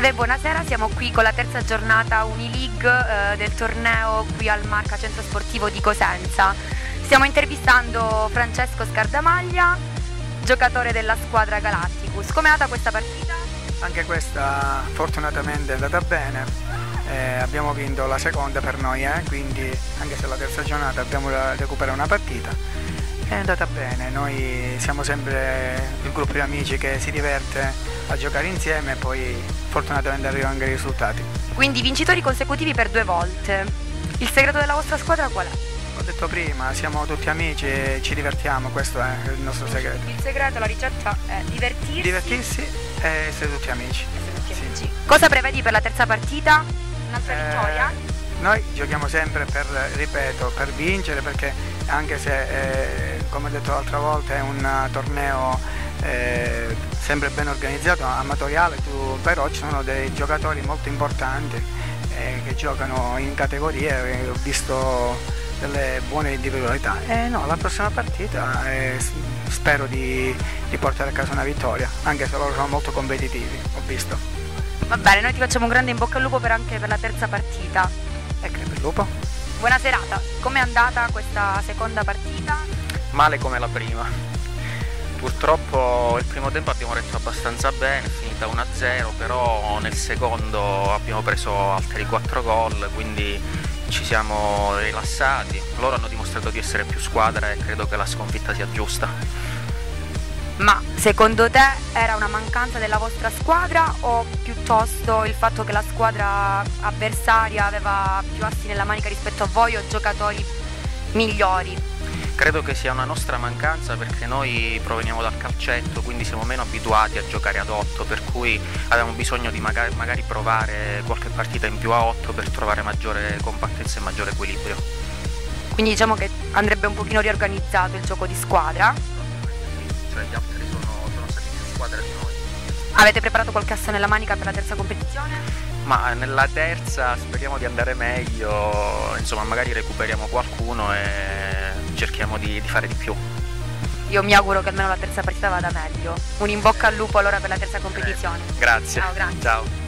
Salve, buonasera, siamo qui con la terza giornata Unileague del torneo qui al Marca Centro Sportivo di Cosenza. Stiamo intervistando Francesco Scardamaglia, giocatore della squadra Galacticus. Com'è andata questa partita? Anche questa fortunatamente è andata bene, abbiamo vinto la seconda per noi, quindi anche se la terza giornata abbiamo recuperato una partita, è andata bene. Noi siamo sempre il gruppo di amici che si diverte a giocare insieme e poi fortunatamente arrivano anche i risultati. Quindi vincitori consecutivi per 2 volte. Il segreto della vostra squadra qual è? Ho detto prima, siamo tutti amici e ci divertiamo, questo è il nostro segreto. Il segreto, la ricetta è divertirsi e essere tutti amici. Sì. Cosa prevedi per la terza partita? Un'altra vittoria? Noi giochiamo sempre per, ripeto, per vincere, perché anche se, come ho detto l'altra volta, è un torneo sempre ben organizzato, amatoriale, però ci sono dei giocatori molto importanti che giocano in categorie, ho visto delle buone individualità. No, la prossima partita spero di portare a casa una vittoria, anche se loro sono molto competitivi, ho visto. Va bene, noi ti facciamo un grande in bocca al lupo anche per la terza partita. E crepe il lupo. Buona serata, com'è andata questa seconda partita? Male come la prima. Purtroppo il primo tempo abbiamo retto abbastanza bene, è finita 1-0, però nel secondo abbiamo preso altri 4 gol, quindi ci siamo rilassati. Loro hanno dimostrato di essere più squadra e credo che la sconfitta sia giusta. Ma secondo te era una mancanza della vostra squadra o piuttosto il fatto che la squadra avversaria aveva più assi nella manica rispetto a voi o giocatori migliori? Credo che sia una nostra mancanza perché noi proveniamo dal calcetto, quindi siamo meno abituati a giocare ad 8, per cui avevamo bisogno di magari provare qualche partita in più a 8 per trovare maggiore compattezza e maggiore equilibrio. Quindi diciamo che andrebbe un pochino riorganizzato il gioco di squadra? Cioè gli altri sono stati più squadra di noi. Avete preparato qualche asso nella manica per la terza competizione? Ma nella terza speriamo di andare meglio, insomma magari recuperiamo qualcuno e cerchiamo di fare di più. Io mi auguro che almeno la terza partita vada meglio. Un in bocca al lupo allora per la terza competizione. Grazie. Ciao, grazie. Ciao.